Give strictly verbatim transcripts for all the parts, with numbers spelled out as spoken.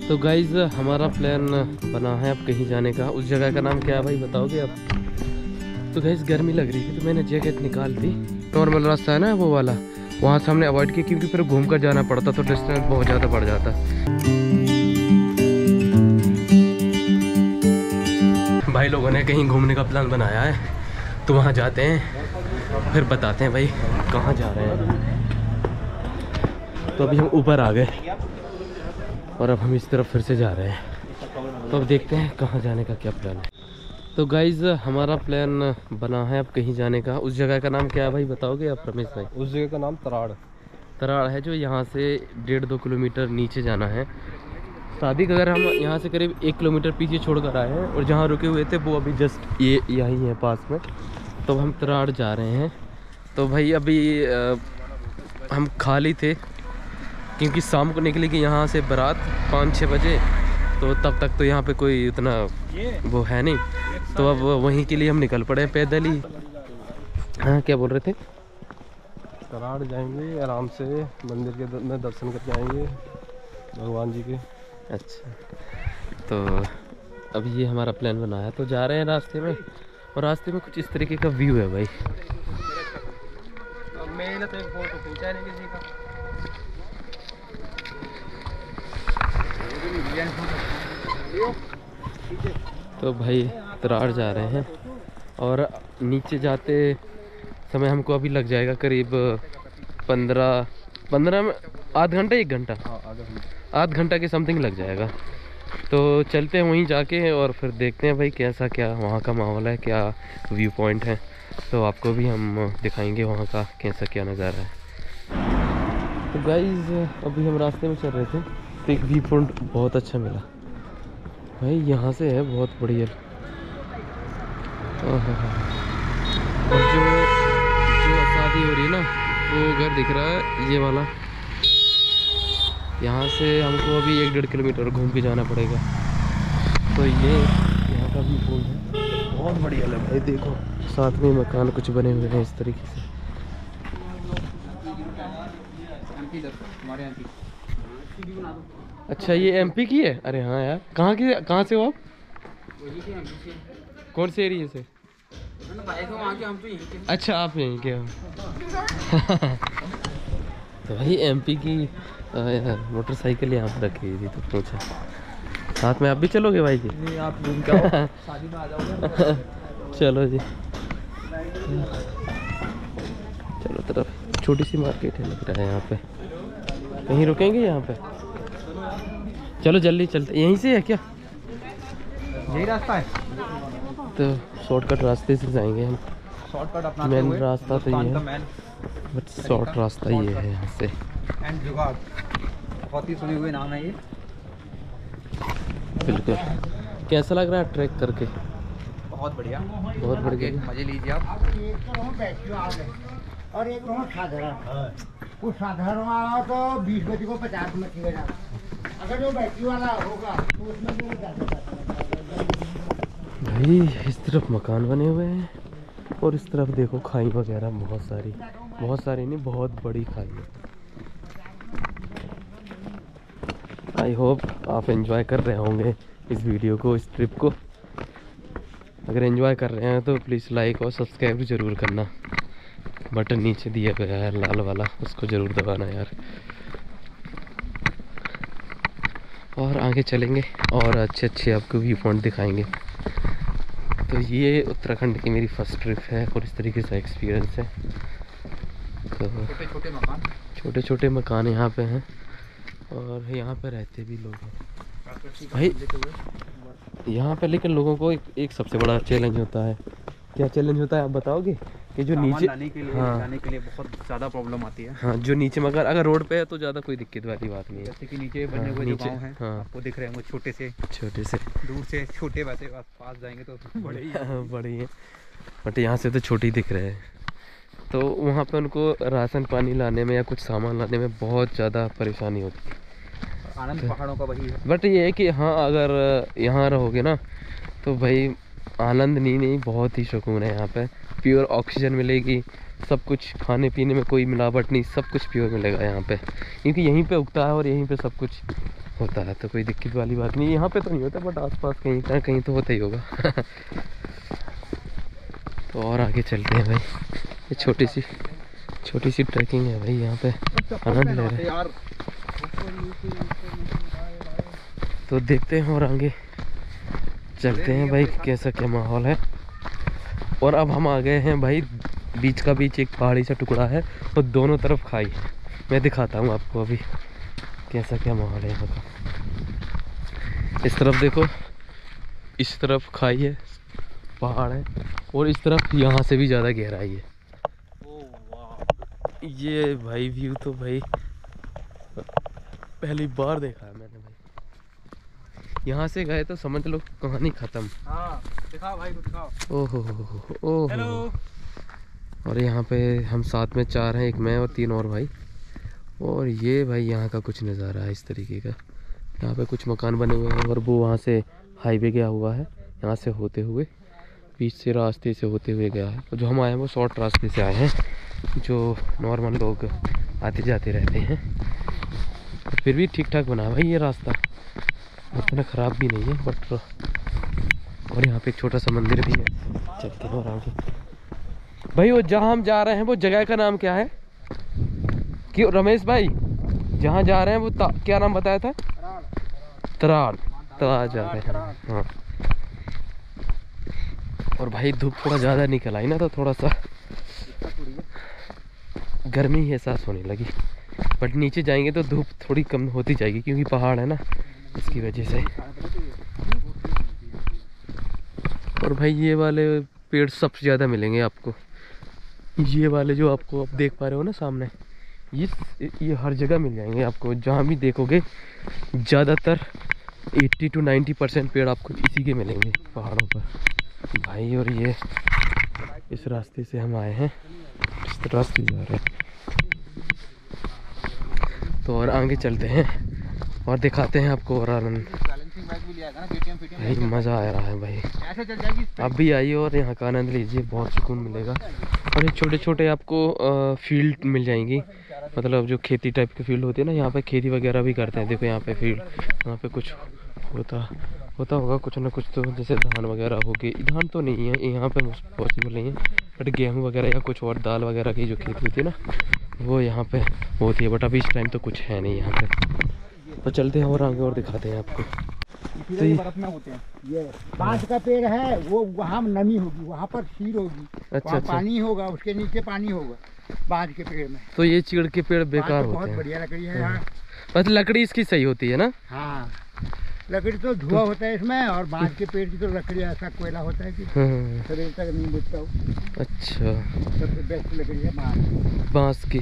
तो गाइज हमारा प्लान बना है अब कहीं जाने का। उस जगह का नाम क्या है भाई बताओगे आप? तो गाइज गर्मी लग रही थी तो मैंने जैकेट निकाल दी। नॉर्मल रास्ता है ना वो वाला, वहाँ से हमने अवॉइड किया क्योंकि फिर घूम कर जाना पड़ता तो डिस्टेंस बहुत ज़्यादा बढ़ जाता। भाई लोगों ने कहीं घूमने का प्लान बनाया है तो वहाँ जाते हैं, फिर बताते हैं भाई कहाँ जा रहे हैं। तो अभी हम ऊपर आ गए और अब हम इस तरफ फिर से जा रहे हैं। तो अब देखते हैं कहाँ जाने का क्या प्लान है। तो गाइज हमारा प्लान बना है अब कहीं जाने का। उस जगह का नाम क्या है भाई बताओगे आप रमेश भाई? उस जगह का नाम तराड़ तराड़ है, जो यहाँ से डेढ़ दो किलोमीटर नीचे जाना है। शादी का अगर हम यहाँ से करीब एक किलोमीटर पीछे छोड़ कर आए हैं और जहाँ रुके हुए थे वो अभी जस्ट ये यहीं है पास में। तो हम तराड़ जा रहे हैं। तो भाई अभी आ, हम खाली थे क्योंकि शाम को निकली कि यहाँ से बारात पाँच छः बजे, तो तब तक तो यहाँ पे कोई उतना वो है नहीं, तो अब वहीं के लिए हम निकल पड़े पैदल ही। हाँ क्या बोल रहे थे? तराड़ जाएंगे आराम से, मंदिर के में दर्शन करके आएंगे भगवान जी के। अच्छा, तो अब ये हमारा प्लान बना है। तो जा रहे हैं रास्ते में और रास्ते में कुछ इस तरीके का व्यू है भाई। मेरा तो एक फोटो खींचा नहीं किसी का। तो भाई तराड़ जा रहे हैं और नीचे जाते समय हमको अभी लग जाएगा करीब पंद्रह पंद्रह में आध घंटा एक घंटा आध घंटा के समथिंग लग जाएगा। तो चलते हैं वहीं जाके और फिर देखते हैं भाई कैसा क्या वहाँ का माहौल है, क्या व्यू पॉइंट है। तो आपको भी हम दिखाएंगे वहाँ का कैसा क्या नज़ारा है। तो गाइज अभी हम रास्ते में चल रहे थे तो एक व्यू पॉइंट बहुत अच्छा मिला भाई, यहाँ से है बहुत बढ़िया। और जो जो शादी हो रही है ना वो घर दिख रहा है ये वाला। यहाँ से हमको अभी एक डेढ़ किलोमीटर घूम के जाना पड़ेगा। तो ये यहाँ का व्यू पॉइंट है बहुत बढ़िया लग रहा है। देखो साथ में मकान कुछ बने हुए हैं इस तरीके से। अच्छा ये एमपी की है? अरे हाँ यार, कहाँ की कहाँ से हो आप? कौन से एरिया से? अच्छा आप यहीं के हो। तो भाई एमपी की मोटरसाइकिल यहाँ पर रखी हुई थी तो पूछा साथ में आप भी चलोगे भाई जी? नहीं आप घूम के आओ, शादी में आ जाओगे। चलो जी, चलो तरफ छोटी सी मार्केट है लग रहा है यहाँ पे। कहीं रुकेंगे यहाँ पे? चलो जल्दी चलते। यहीं से है क्या? यही रास्ता है तो शॉर्टकट रास्ते से जाएंगे हम। शॉर्टकट अपना मेन रास्ता तो ये है बट शॉर्ट रास्ता ये है यहाँ से। एंड जुगाड़ बहुत ही सुनी हुई नाम है ये। बिल्कुल। कैसा लग रहा है ट्रैक करके? बहुत बढ़िया, बहुत बढ़िया, मजे लीजिए आप। और एक साधारण कुछ साधारण वाला तो बीस बजे को पचास में किया जाता है। अगर जो बैटरी वाला होगा तो उसमें जो भाई इस तरफ मकान बने हुए हैं और इस तरफ देखो खाई वगैरह बहुत सारी, बहुत सारी नहीं बहुत बड़ी खाई है। आई होप आप एंजॉय कर रहे होंगे इस वीडियो को, इस ट्रिप को। अगर एंजॉय कर रहे हैं तो प्लीज़ लाइक और सब्सक्राइब ज़रूर करना। बटन नीचे दिया गया है लाल वाला, उसको ज़रूर दबाना यार। और आगे चलेंगे और अच्छे अच्छे आपको व्यू पॉइंट दिखाएंगे। तो ये उत्तराखंड की मेरी फर्स्ट ट्रिप है और इस तरीके से एक्सपीरियंस है। तो छोटे छोटे मकान छोटे छोटे मकान यहाँ पे हैं और यहाँ पे रहते भी लोग हैं भाई यहाँ पे। लेकिन लोगों को एक, एक सबसे बड़ा चैलेंज होता है। क्या चैलेंज होता है आप बताओगे? कि जो नीचे लाने के लिए हाँ जाने के लिए बहुत ज़्यादा प्रॉब्लम आती है। हाँ जो नीचे मकान अगर रोड पे है तो ज़्यादा कोई दिक्कत वाली बात नहीं है। जैसे कि नीचे बने हाँ, हुए जो नीचे, गाँव हैं हाँ। आपको दिख रहे हैं वो छोटे से छोटे से दूर से छोटे, वैसे पास जाएंगे तो बड़े ही हैं। बड़ी है बट यहाँ से तो छोटी दिख रहे हैं। तो वहाँ पे उनको राशन पानी लाने में या कुछ सामान लाने में बहुत ज़्यादा परेशानी होती है। आनंद पहाड़ों का वही है। बट ये है कि हाँ अगर यहाँ रहोगे ना तो भाई आनंद नहीं नहीं बहुत ही सुकून है। यहाँ पे प्योर ऑक्सीजन मिलेगी, सब कुछ खाने पीने में कोई मिलावट नहीं, सब कुछ प्योर मिलेगा यहाँ पे क्योंकि यहीं पे उगता है और यहीं पे सब कुछ होता है, तो कोई दिक्कत वाली बात नहीं। यहाँ पे तो नहीं होता, बट आसपास कहीं ना कहीं तो होता ही होगा। तो और आगे चलते हैं भाई। ये छोटी सी छोटी सी ट्रैकिंग है भाई, यहाँ पे आनंद ले रहे हैं। तो देखते हैं और आगे चलते हैं भाई कैसा क्या माहौल है। और अब हम आ गए हैं भाई, बीच का बीच एक पहाड़ी सा टुकड़ा है और दोनों तरफ खाई। मैं दिखाता हूँ आपको अभी कैसा क्या माहौल है यहाँ का। इस तरफ देखो, इस तरफ खाई है, पहाड़ है, और इस तरफ यहाँ से भी ज़्यादा गहराई है। ये भाई व्यू तो भाई पहली बार देखा है मैंने भाई। यहाँ से गए तो समझ लो कहानी खत्म। हाँ, दिखाओ भाई, दिखाओ। ओहो ओहो। हेलो। और यहाँ पे हम साथ में चार हैं, एक मैं और तीन और भाई। और ये भाई यहाँ का कुछ नज़ारा है इस तरीके का। यहाँ पे कुछ मकान बने हुए हैं और वो वहाँ से हाईवे गया हुआ है, यहाँ से होते हुए बीच से रास्ते से होते हुए गया है। और जो हम आए हैं वो शॉर्ट रास्ते से आए हैं, जो नॉर्मल लोग आते जाते रहते हैं। फिर भी ठीक ठाक बना है भाई ये रास्ता, उतना ख़राब भी नहीं है। बट और यहाँ पे एक छोटा सा मंदिर भी है। चलते हैं और आगे भाई। वो जहाँ हम जा रहे हैं वो जगह का नाम क्या है क्यों रमेश भाई? जहाँ जा रहे हैं वो क्या नाम बताया था? तराड़। तराड़ जा रहे हैं हाँ। और भाई धूप थोड़ा ज़्यादा निकल आई ना, तो थोड़ा सा गर्मी ही एहसास होने लगी। बट नीचे जाएंगे तो धूप थोड़ी कम होती जाएगी, क्योंकि पहाड़ है ना, इसकी वजह से। और भाई ये वाले पेड़ सबसे ज़्यादा मिलेंगे आपको। ये वाले जो आपको आप देख पा रहे हो ना सामने, ये ये हर जगह मिल जाएंगे आपको। जहाँ भी देखोगे ज़्यादातर अस्सी टू नब्बे परसेंट पेड़ आपको इसी के मिलेंगे पहाड़ों पर भाई। और ये इस रास्ते से हम आए हैं, इस रास्ते जा रहे हैं। तो और आगे चलते हैं और दिखाते हैं आपको और आनंद। भाई मज़ा आ रहा है भाई, आप भी आइए और यहाँ का आनंद लीजिए, बहुत सुकून मिलेगा। और ये छोटे छोटे आपको फील्ड मिल जाएंगी, मतलब जो खेती टाइप के फील्ड होते हैं ना, यहाँ पे खेती वगैरह भी करते हैं। देखो यहाँ पे फील्ड, यहाँ पे कुछ होता होता होगा कुछ ना कुछ, तो जैसे धान वगैरह होगी। धान तो नहीं है यहाँ पे पॉसिबल नहीं है, बट गेहूँ वगैरह या कुछ और दाल वगैरह की जो खेती होती है ना, वो यहाँ पे होती है। बट अभी इस टाइम तो कुछ है नहीं यहाँ पे। तो चलते हैं और आगे और दिखाते हैं आपको। तो ये बर्फ में होते हैं। ये बांस का पेड़ है, वो वहाँ नमी होगी, वहाँ पर शीर होगी। अच्छा, अच्छा। पानी होगा, उसके नीचे पानी होगा बांस के पेड़ में। तो ये चीड़ के पेड़ बेकार होते बहुत हैं। बढ़िया लकड़ी है यहाँ। बस लकड़ी इसकी सही होती है ना? हाँ, लकड़ी तो धुआं तो, होता है इसमें। और बांस के पेड़ की तो लकड़ी ऐसा कोयला होता है कि शरीर तक नहीं बुझता हो। अच्छा, सबसे बेस्ट लकड़ी है बांस बांस की।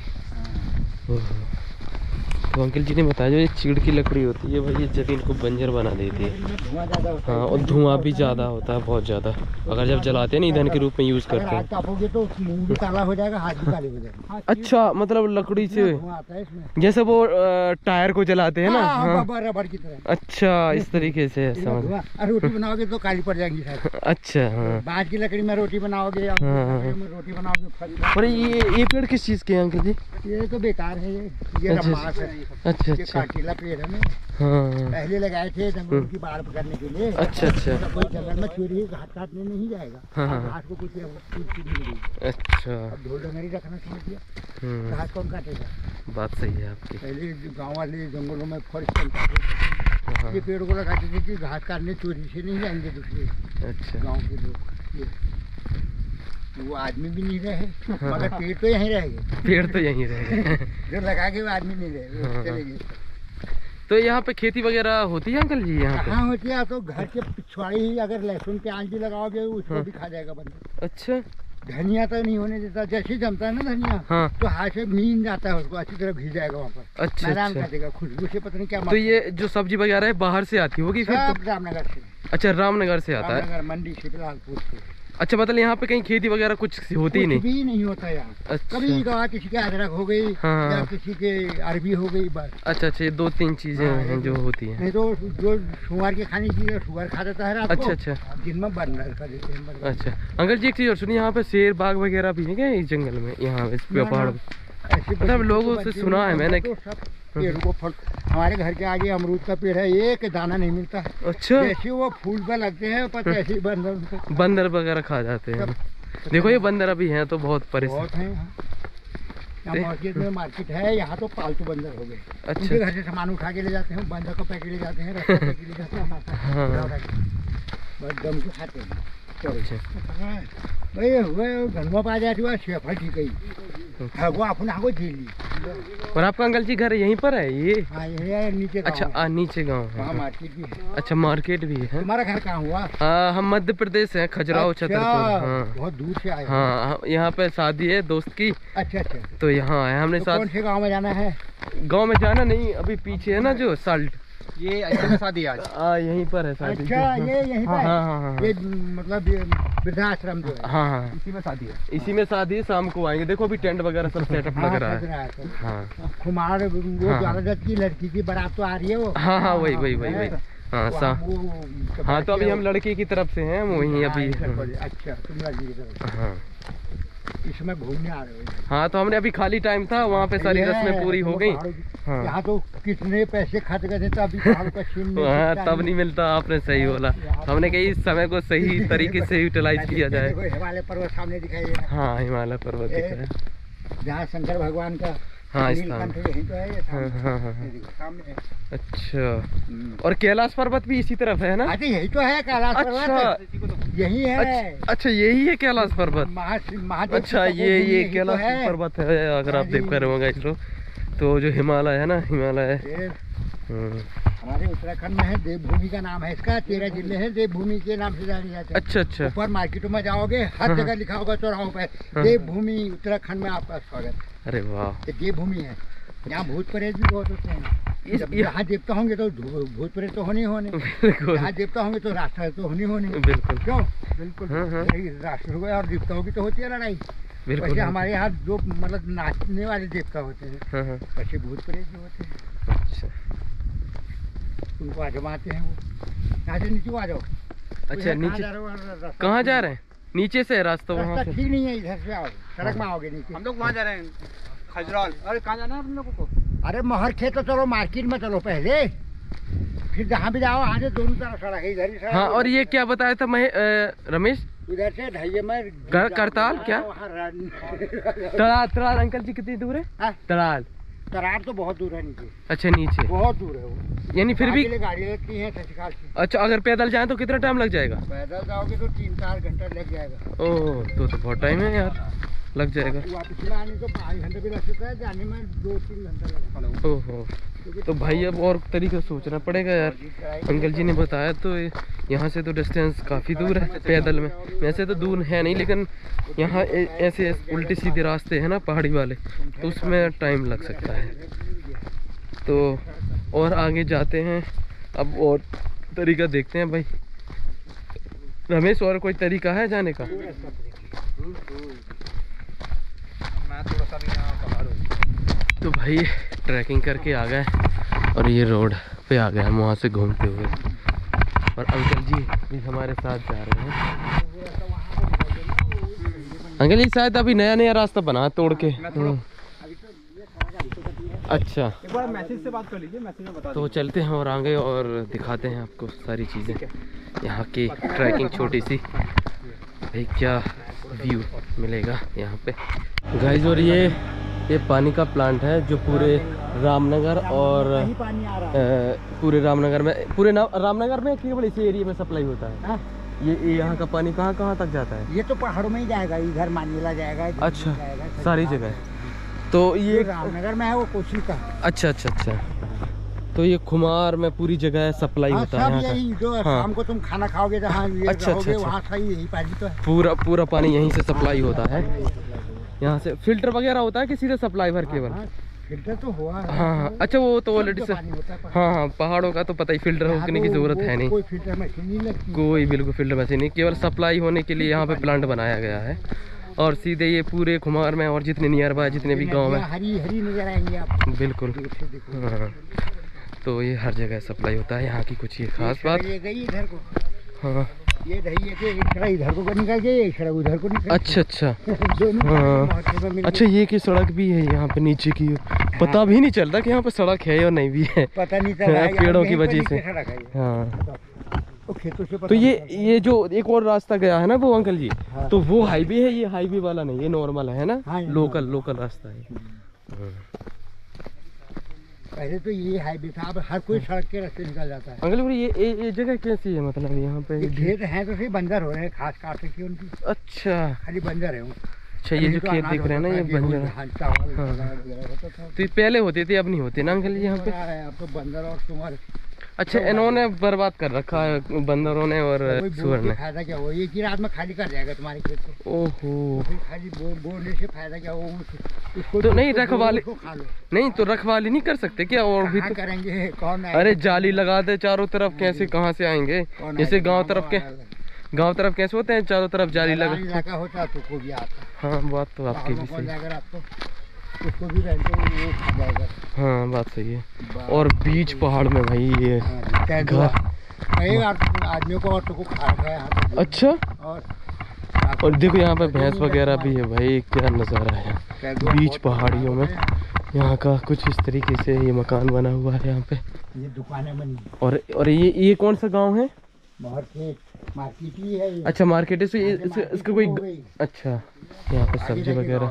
तो अंकल जी ने बताया जो ये चीड़ की लकड़ी होती है भाई, ये जमीन को बंजर बना देती है। धुआं ज़्यादा होता है। हाँ, और धुआं भी ज़्यादा होता है, बहुत ज़्यादा। अगर जब जलाते हैं ना, ईंधन के रूप में यूज़ करते हैं। कापोगे तो मुंह भी काला हो जाएगा, हाथ भी काले हो जाएगा। अच्छा, मतलब लकड़ी से धुआं आता है इसमें, जैसे वो टायर को जलाते हैं ना। हाँ, हाँ। रबड़ की तरह। अच्छा, इस तरीके से समझ। और रोटी बनाओगे तो काली पड़ जाएंगी शायद। अच्छा हाँ। बांस की लकड़ी में रोटी बनाओगे, या रोटी बनाओगे। और ये ये पेड़ किस चीज़ के हैं अंकल जी? ये तो बेकार है, ये ये रमास है। अच्छा अच्छा। काटीला पेड़ है। हाँ, पहले लगाए थे जंगलों की बाढ़ पकड़ने के लिए। अच्छा अच्छा। कोई जंगल में चोरी घास काटने नहीं जाएगा। हाँ, घास को कुछ चीज मिलेगी। अच्छा। अब ढोल डंगरी रखना समझ लिया, हम्म, घास कौन काटेगा? बात सही है आपकी। पहले गांव वाले जंगलों में फॉरेस्ट बनते थे, हाँ, ये पेड़ को लगाते थे कि घास काटने चोरी से नहीं जाएंगे दूसरे अच्छा। गांव के लोग। ये वो आदमी भी नहीं रहे, मगर पेड़ तो यहीं रहेंगे। पेड़ तो यहीं रहे। जो लगा के वो आदमी नहीं रहे, वो हाँ। चले गए। तो यहाँ पे खेती वगैरह होती है अंकल जी यहाँ पे? हाँ होती है, तो घर के पिछवाड़ी ही अगर लहसुन प्याज भी लगाओगे उसको भी खा जाएगा बंदर। अच्छा। धनिया तो नहीं होने देता, जैसे ही जमता है ना धनिया, हाँ। तो हाथ से मीन जाता है, उसको अच्छी तरह घिस जाएगा वहाँ पर। अच्छा मैदान अच्छा। काटेगा, खुशबू से पता नहीं क्या। तो ये जो सब्जी वगैरह है बाहर से आती होगी फिर सब तो? रामनगर से। अच्छा, रामनगर से आता है। रामनगर मंडी से फिलहालपुर से। अच्छा, मतलब यहाँ पे कहीं खेती वगैरह कुछ होती ही कुछ नहीं? भी नहीं होता यहाँ। अच्छा। कभी कहा किसी के अदरक हो गई, हाँ। या किसी के अरबी हो गई, बस। अच्छा अच्छा, ये दो तीन चीजें हाँ, हैं जो होती हैं। नहीं तो जो शुगर के खाने की शुगर खा देता है रात अच्छा को, अच्छा दिन में बर्नर कर देते हैं बर्नर। अच्छा। अंकल जी एक चीज़ और सुनिए, यहाँ पे शेर बाघ वगैरह भी है क्या इस जंगल में, यहाँ इस पे ना, पहाड़ ना। पे? ऐसे मतलब बच्चे लोगों तो से बच्चे सुना है नहीं मैंने तो सब पेड़ को फल, हमारे घर के आगे अमरूद का पेड़ है, एक दाना नहीं मिलता। अच्छा, जैसे वो फूल पर लगते हैं पर ऐसे ही बंदर उनको बंदर वगैरह खा जाते हैं। देखो ये बंदर अभी हैं तो बहुत परेशान। बहुत हैं यहाँ। यहाँ मार्केट में मार्केट है, यहाँ तो पालतू बंदर हो गए। अच्छा, उनके घर से सामान उठा के ले जाते हैं, बंदर का पैकेट ले जाते हैं, रस्ता पैकेट ले जाते हैं, हाँ। बस दम के खाते हैं। अच्छा, भाई हुए घरमा पा जाती हुआ शेफा ठीक है, हाँ, वो अपन आगो झील ली। और आपका अंकल जी घर यहीं पर है ये? हाँ यही है नीचे गाँव अच्छा, है। आ, नीचे गांव है। वहाँ मार्केट भी है। अच्छा, मार्केट भी है। तुम्हारा घर कहाँ हुआ? आ, हम मध्य प्रदेश से हैं, खजुराहो अच्छा, छतरपुर। हाँ बहुत दूर से आए। हाँ, हाँ, यहाँ पे शादी है दोस्त की, अच्छा अच्छा, तो यहाँ आए हमने तो साथ। कौन से गांव में जाना है? गांव में जाना नहीं, अभी पीछे है ना जो साल्ट, ये ऐसे में शादी आज। आ, यहीं पर है शादी। अच्छा, ये यहीं हाँ पर हाँ है? हाँ हाँ ये मतलब ये वृद्धाश्रम जो है। हाँ हाँ, इसी में शादी है। इसी में शादी है, शाम को आएंगे। देखो अभी टेंट वगैरह सब सेटअप लग रहा लग है। रहा है तो। हाँ खुमार वो हाँ। ज्वाला दत्त की लड़की की बारात तो आ रही है वो। हाँ हाँ, वही वही वही वही। हाँ वो- सा वो- हाँ, तो अभी हम लड़के की तरफ से हैं, हम वहीं अभी। अच्छा, तुम लड़की की तरफ हाँ इसमें घूमने आ रहे हो? हाँ, तो हमने अभी खाली टाइम था, वहाँ पे सारी ये रस्में पूरी हो वो गई। पहाड़ों की- हाँ यहाँ तो कितने पैसे खर्च करते तो अभी पहाड़ों का सीन नहीं हाँ, दिखता तब नहीं मिलता। आपने सही बोला, हमने कही इस समय को सही तरीके से यूटिलाइज किया जाए। देखो, हिमालय पर्वत सामने दिखाई दे रहा है। हाँ, हिमालय पर्वत दिख रहा है। जहाँ शंकर भगवान का हाँ, नीलकंठ स्थान। यहीं तो है, ये हाँ सामने। हाँ हाँ ये हाँ। देखो, सामने है। अच्छा, हम्म। और कैलाश पर्वत भी इसी तरफ है ना? अच्छा, यही तो है कैलाश अच्छा, पर्वत, यही है। अच्छा, अच्छा, यही है कैलाश पर्वत। महा- महादेव की अच्छा, ये तपोभूमि ये यही तो कैलाश है। पर्वत है, अगर आप हाँ देख जी। पा रहे होंगे इसरो, तो जो हिमालय है ना, हिमालय। ये हम्म, हमारे उत्तराखंड में है, देवभूमि का नाम है इसका। तेरह जिले हैं देवभूमि के नाम से जाने जाते हैं। अच्छा अच्छा, ऊपर मार्केटों में जाओगे, हर जगह लिखा होगा चौराहों पे, देवभूमि उत्तराखंड में आपका स्वागत। अरे वाह। ये देवभूमि है, यहाँ भूत प्रेत भी बहुत होते हैं। इस- जब ये- जहाँ देवता होंगे तो धू- भूत प्रेत तो होने ही होने, बिल्कुल जहाँ देवता होंगे तो राष्ट्र तो होनी होनी। बिल्कुल क्यों? बिल्कुल, हाँ, हाँ। यही राष्ट्र हो गया और देवताओं की तो होती है लड़ाई। बिल्कुल। वैसे हमारे यहाँ जो मतलब नाचने वाले देवता होते हैं, हाँ हाँ, वैसे भूत प्रेत भी होते हैं, अच्छा उनको आजमाते हैं वो। यहाँ से नीचे को आ जाओ। अच्छा, कहाँ नीचे जा रहे हो? रास्ता- कहाँ जा रहे हैं? नीचे से रास्ता वहाँ रास्ता से। ठीक नहीं है, इधर से आओ, सड़क में आओगे नीचे। हम लोग वहाँ जा रहे हैं खजराल। अरे कहाँ जाना है हम लोगों को? अरे महर खेत तो चलो, मार्केट में चलो पहले, फिर जहाँ भी जाओ आगे दोनों तरफ सड़क है, इधर ही सड़क हाँ, है। और ये क्या बताया था मैं रमेश? इधर से ढाइये में कर- करताल क्या? वहाँ रन- तड़ाल, तड़ाल अंकल जी कितनी दूर है? हाँ? तड़ाल, तरार तो बहुत दूर है नीचे, अच्छा नीचे, बहुत दूर है वो। यानी फिर भी। आगे ले गाड़ी लगती है सचिकाल से। अच्छा, अगर पैदल जाएं तो कितना टाइम लग जाएगा? पैदल जाओगे तो तीन चार घंटा लग जाएगा। ओह, तो तो बहुत टाइम है यार, लग जाएगा। वापस में आने तो पाँच घंटे भी लग सकता है, जाने में दो तीन घंटा लगेगा। ओहो, तो भाई अब और तरीका सोचना पड़ेगा यार। अंकल जी ने बताया तो ये- यहाँ से तो डिस्टेंस काफ़ी दूर है पैदल में। वैसे तो दूर है नहीं, लेकिन यहाँ ए- ऐसे उल्टे सीधे रास्ते हैं ना पहाड़ी वाले, तो उसमें टाइम लग सकता है। तो और आगे जाते हैं, अब और तरीका देखते हैं भाई। रमेश, और कोई तरीका है जाने का? मैं थोड़ा सा भी यहाँ पहाड़ हूँ। तो भाई ट्रैकिंग करके आ गए और ये रोड पे आ गए हम वहाँ से घूमते हुए, और अंकल जी भी हमारे साथ जा रहे हैं। अंकल जी शायद अभी नया नया रास्ता बना तोड़ के। हम्म। अच्छा, एक बार मैसेज से बात कर लीजिए, मैसेज में बता तो चलते हैं और आगे और दिखाते हैं आपको सारी चीज़ें यहाँ की। ट्रैकिंग छोटी सी, भाई क्या व्यू मिलेगा यहाँ पे गाइस। और ये ये पानी का प्लांट है जो पूरे रामनगर और कहीं पानी आ रहा है। अ, पूरे रामनगर में, पूरे ना, रामनगर में केवल इसी एरिया में सप्लाई होता है। हाँ? ये ये यहाँ का पानी कहाँ कहाँ तक जाता है? ये तो पहाड़ों में ही जाएगा, इधर मानीला जाएगा, इधर अच्छा, जाएगा, सारी सचिकाल जगह। तो ये ये रामनगर में है, वो कोसी का। अच्छा अच्छा अच्छा, तो ये खुमार में पूरी जगह सप्लाई हाँ, होता है सब यहाँ यही का। जो हाँ। शाम को तुम खाना खाओगे जहाँ ये अच्छा, रहोगे, अच्छा, अच्छा। वहाँ सही यही पानी तो है। पूरा पूरा पानी यहीं से सप्लाई होता है। यहाँ से फिल्टर वगैरह होता है कि सीधे सप्लाई भर केवल? हाँ, फिल्टर तो हुआ है। हाँ हाँ, अच्छा वो तो ऑलरेडी शुद्ध से। पानी होता है पर- हाँ हाँ, पहाड़ों का तो पता ही, फिल्टर यहाँ होने की तो ज़रूरत वो है नहीं। कोई फिल्टर मशीन नहीं लगती। कोई बिल्कुल फिल्टर मशीन नहीं, केवल सप्लाई होने के लिए यहाँ पे प्लांट बनाया गया है। और सीधे ये पूरे खुमार में और जितने नियर बाय जितने भी गांव नदियाँ हैं, हरी हरी नजर आएंगी आपको बिल्कुल। दूर से देखो। हाँ, तो ये हर जगह सप्लाई होता है। यहाँ की कुछ ये खास बात। ये गई इधर को, हाँ, ये दही है, एक सड़क इधर को निकल गई, एक सड़क उधर को निकल अच्छा अच्छा, गई। दोनों हाँ। मोहल्ले में मिल अच्छा, ये की सड़क भी है यहाँ पे नीचे की, पता भी नहीं चलता कि यहाँ पे सड़क है और नहीं भी है, पता नहीं चल रहा है पेड़ों की वजह से। हाँ तो खेतों से तो ये ये जो एक और रास्ता गया है ना वो अंकल जी, हाँ। तो वो हाईवे है, ये हाईवे वाला नहीं, ये नॉर्मल है ना, हाँ, लोकल लोकल रास्ता है। पहले तो ये हाईवे था, अब हर कोई सड़क के रास्ते निकल जाता है। अंकल जी ये ये, ये जगह कैसी है, मतलब यहाँ पे ये खेत हैं तो सही बंजर हो रहे हैं, घास काट रखी है उनकी, अच्छा खाली बंजर है वो। अच्छा, ये जो खेत दिख रहे हैं ना ये बंजर, तो ये पहले होते थे अब नहीं होते ना अंकल जी यहाँ पे? अब तो बंदर और सुअर। अच्छा, इन्होंने बर्बाद कर रखा है बंदरों ने और सुअर ने। फायदा क्या हो, एक ही रात में खाली कर जाएगा तुम्हारे खेत को। ओहो, फिर खाली बो, बोने से फायदा क्या हो, उसको तो नहीं रखवाली, खा लो। नहीं तो रखवाली नहीं कर सकते क्या? और भी तो करेंगे कौन? अरे जाली लगा दे चारों तरफ, कैसे कहाँ से आएंगे? जैसे गांव तरफ के गांव तरफ कैसे होते हैं, चारों तरफ जाली लगा होता तो को भी आता। हाँ बात तो आपकी भी सही, उसको भी रहते वो खा जाएगा। हाँ बात सही है। और बीच पहाड़ में भाई ये घर, कई आदमियों को औरतों को खा रखा है यहाँ पे। अच्छा, और और देखो यहाँ पे भैंस वगैरह भी है भाई, क्या नज़ारा है बीच पहाड़ियों में। यहाँ का कुछ इस तरीके से ये मकान बना हुआ है यहाँ पे, ये दुकानें बनी। और और ये ये कौन सा गांव है? मार्केट, मार्केट ही है ये। अच्छा मार्केट है, तो ये इसका, इसका कोई, अच्छा यहाँ पे सब्जी वगैरह।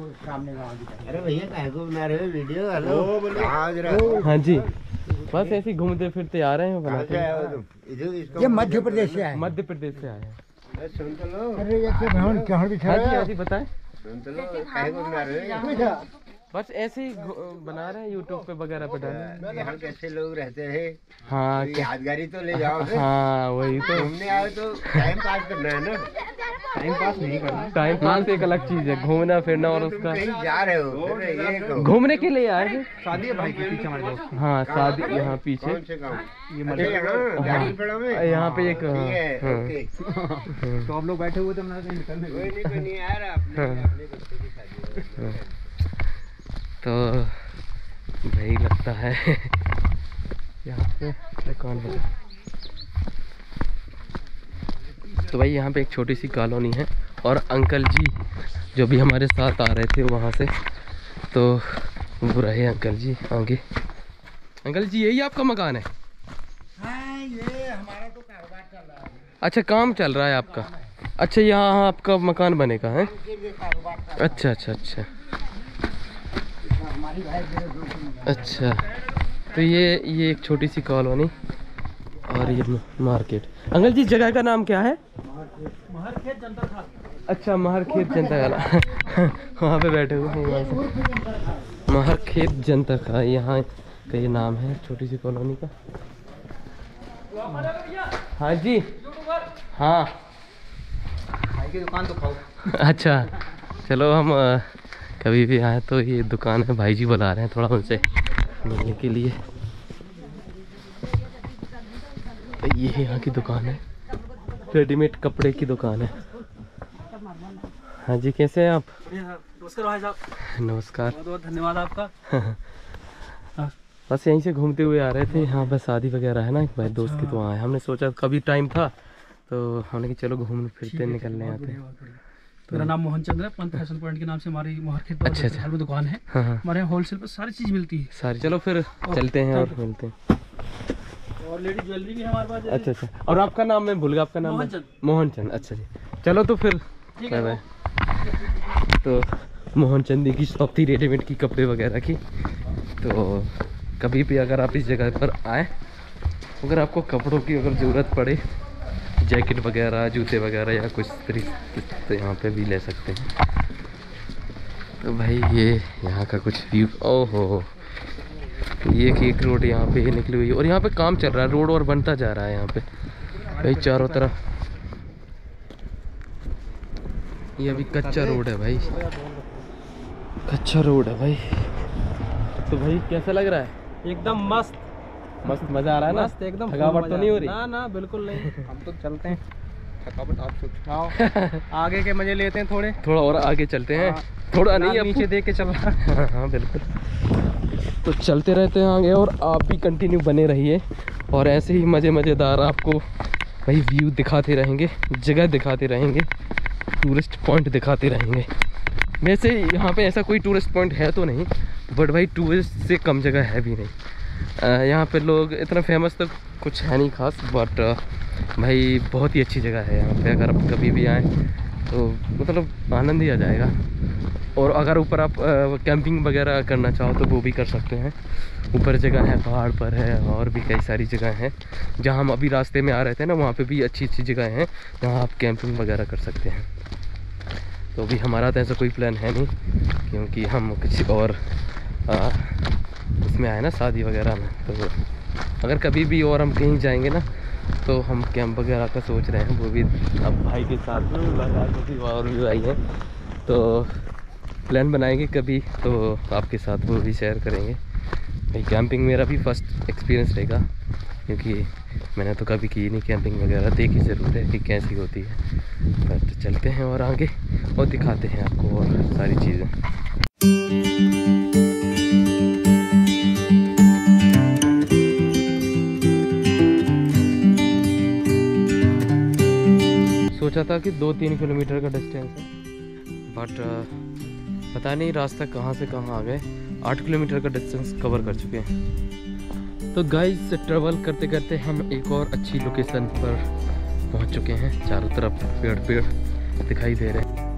अरे भैया काहे को बना रहे हो वीडियो? हेलो, हाँ जी, बस ऐसे ही घूमते फिरते आ रहे हैं, बनाते हैं। ये मध्य प्रदेश से है। मध्य प्रदेश से आए हैं। अरे ये तो भवन कहाँ भी हाँ जी हाँ जी बताएं। काहे को बना रहे हो? बस ऐसे ही घु- बना रहे हैं, यूट्यूब पे वगैरह पे डालें। यहाँ कैसे लोग रहते हैं? हाँ कोई यादगारी तो ले जाओ। हाँ वही तो, घूमने आओ तो टाइम पास करना है ना, टाइम पास नहीं करना। टाइम पास एक अलग चीज है, घूमना फिरना और तुम उसका, कहीं जा रहे हो ये कहो। घूमने के लिए आए हैं। शादी है भाई के पीछे हमारे दोस्त। हाँ शादी यहाँ पीछे, कौन से गाँव? ये अरे यहाँ जानीपड़ा में। यहाँ पे एक, ठीक है, हाँ, ओके। तो आप लोग बैठे हुए थे, मैं कहीं निकलने कोई नहीं कोई नहीं आ रहा अपने अपने बच्चे की शादी है। तो भाई लगता है यहाँ पे कौन बता, तो भाई यहाँ पे एक छोटी सी कॉलोनी है, और अंकल जी जो भी हमारे साथ आ रहे थे वहाँ से, तो वो रहे अंकल जी आगे। अंकल जी यही आपका मकान है? हाँ, ये हमारा तो कारोबार चल रहा है। अच्छा काम चल रहा है आपका? अच्छा यहाँ आपका मकान बनेगा है? ये कारोबार चल रहा है। अच्छा अच्छा अच्छा हमारी भाई मेरे दोस्त। अच्छा, तो ये ये एक छोटी सी कॉलोनी और ये मार्केट। अंकल जी जगह का नाम क्या है? महरखेत जनता था। अच्छा महरखेत जनता का वहाँ पे बैठे हुए हैं, यहाँ से महरखेत जनता का यहाँ का ये नाम है छोटी सी कॉलोनी का। हाँ जी, हाँ भाई की दुकान तो खाओ। अच्छा चलो, हम अ, कभी भी आए तो ये दुकान है, भाई जी बुला रहे हैं थोड़ा उनसे मिलने के लिए। ये यहाँ की दुकान है, रेडीमेड कपड़े की दुकान है। हाँ जी कैसे हैं आप? नमस्कार भाई साहब। नमस्कार, बहुत बहुत धन्यवाद आपका। बस यहीं से घूमते हुए आ रहे थे, यहाँ पर शादी वगैरह है ना एक भाई दोस्त की, तो वहाँ हमने सोचा कभी टाइम था तो हमने कि चलो घूमने फिरते निकलने आते हैं। मेरा नाम मोहन चंद्र है, पंत फैशन पॉइंट के नाम से हमारी महरखेत अच्छा, अच्छा। में दुकान है। हाँ हाँ हमारे यहाँ होलसेल पर सारी चीज़ मिलती है, सारी, चलो फिर चलते हैं और मिलते हैं। और लेडीज ज्वेलरी भी है हमारे पास। अच्छा अच्छा, और आपका नाम मैं भूल गया, आपका नाम? मोहन चंद। मोहन चंद, अच्छा जी चलो तो फिर बाय बाय। तो मोहन चंद की शॉप थी रेडीमेड की कपड़े वगैरह की, तो कभी भी अगर आप इस जगह पर आए, अगर आपको कपड़ों की अगर ज़रूरत पड़े, जैकेट वगैरह जूते वगैरह या कुछ तरीके, तो यहाँ पे भी ले सकते हैं। तो भाई ये यहाँ का कुछ व्यू, ओहो ये एक एक रोड यहाँ पे निकली हुई है, और यहाँ पे काम चल रहा है, रोड और बनता जा रहा है यहाँ पे भाई चारों तरफ। ये अभी कच्चा रोड है भाई, कच्चा रोड है भाई। तो भाई कैसा लग रहा है? एकदम मस्त मस्त, मजा आ रहा है ना? मस्त एकदम। थकावट तो नहीं हो रही? ना ना बिल्कुल नहीं, हम तो चलते हैं। थकावट आप सुनाओ। आगे के मजे लेते हैं थोड़े, थोड़ा और आगे चलते हैं। थोड़ा नहीं, अब नीचे देख के चल रहा। हाँ हाँ बिल्कुल, तो चलते रहते हैं आगे, और आप भी कंटिन्यू बने रहिए, और ऐसे ही मज़े मज़ेदार आपको भाई व्यू दिखाते रहेंगे, जगह दिखाते रहेंगे, टूरिस्ट पॉइंट दिखाते रहेंगे। वैसे यहाँ पे ऐसा कोई टूरिस्ट पॉइंट है तो नहीं, बट भाई टूरिस्ट से कम जगह है भी नहीं। अ, यहाँ पे लोग इतना फेमस तो कुछ है नहीं खास, बट भाई बहुत ही अच्छी जगह है यहाँ पे। अगर आप कभी भी आएँ तो मतलब आनंद ही आ जाएगा। और अगर ऊपर आप कैंपिंग वगैरह करना चाहो तो वो भी कर सकते हैं। ऊपर जगह है, पहाड़ पर है, और भी कई सारी जगह हैं। जहाँ हम अभी रास्ते में आ रहे थे ना, वहाँ पे भी अच्छी अच्छी जगह हैं जहाँ आप कैंपिंग वगैरह कर सकते हैं। तो अभी हमारा तो ऐसा कोई प्लान है नहीं, क्योंकि हम किसी और आ, इसमें आए ना शादी वगैरह में। तो अगर कभी भी और हम कहीं जाएंगे ना तो हम कैंप वगैरह का सोच रहे हैं, वो भी अब भाई के साथ में और भी भाई हैं। तो प्लान बनाएंगे कभी तो आपके साथ वो भी शेयर करेंगे। भाई कैंपिंग मेरा भी फर्स्ट एक्सपीरियंस रहेगा, क्योंकि मैंने तो कभी की नहीं कैंपिंग वगैरह। देखी ज़रूर है कि कैसी होती है। पर तो चलते हैं और आगे और दिखाते हैं आपको और सारी चीज़ें। सोचा था कि दो तीन किलोमीटर का डिस्टेंस है, बट पता नहीं रास्ता कहाँ से कहाँ आ गए। आठ किलोमीटर का डिस्टेंस कवर कर चुके हैं। तो गाइस ट्रैवल करते करते हम एक और अच्छी लोकेशन पर पहुंच चुके हैं। चारों तरफ पेड़ पेड़ दिखाई दे रहे हैं।